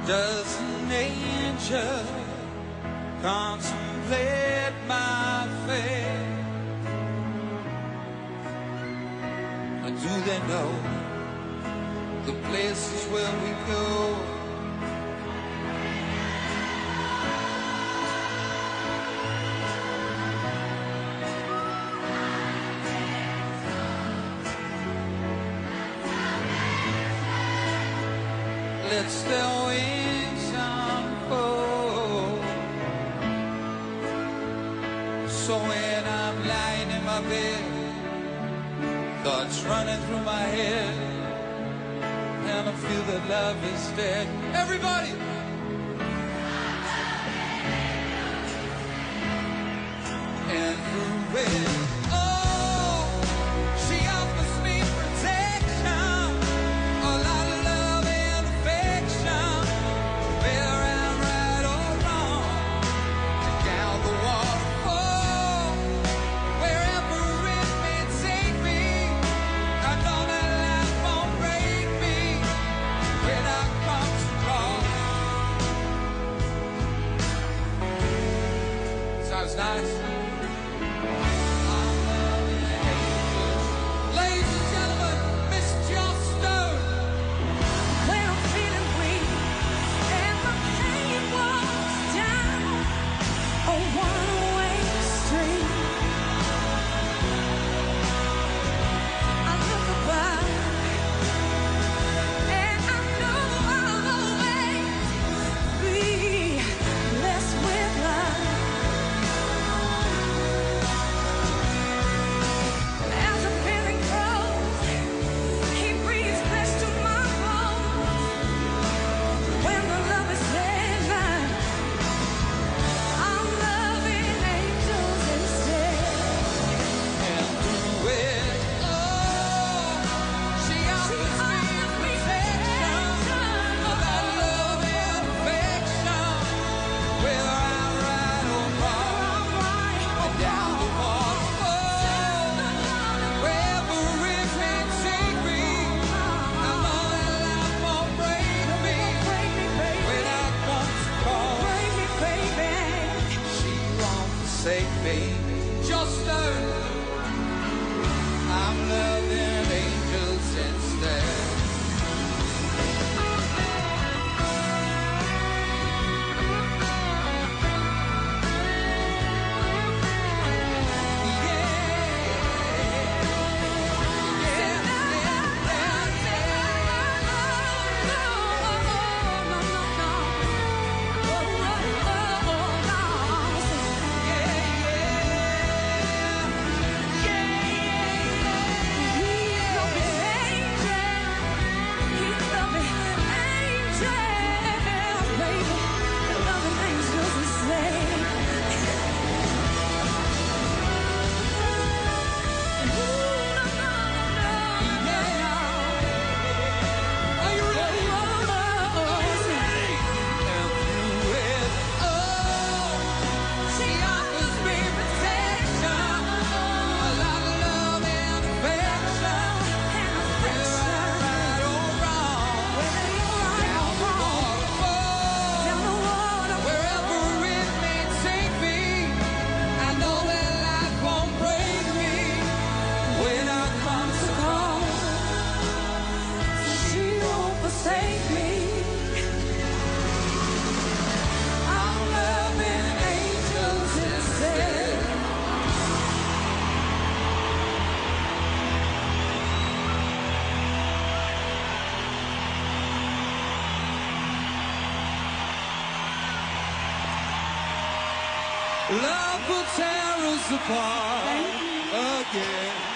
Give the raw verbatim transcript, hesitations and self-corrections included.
Does an angel contemplate my fate? Or do they know the places where we go? Let's their wings unfold. So when I'm lying in my bed, thoughts running through my head, and I feel that love is dead. Everybody! And through it, oh, she offers me protection, a lot of love and affection, whether I'm right or wrong, down the waterfall, wherever it may take me. I know that life won't break me when I come to call. Sounds nice. Say, baby, just learn I'm loving angels instead. Love will tear us apart again.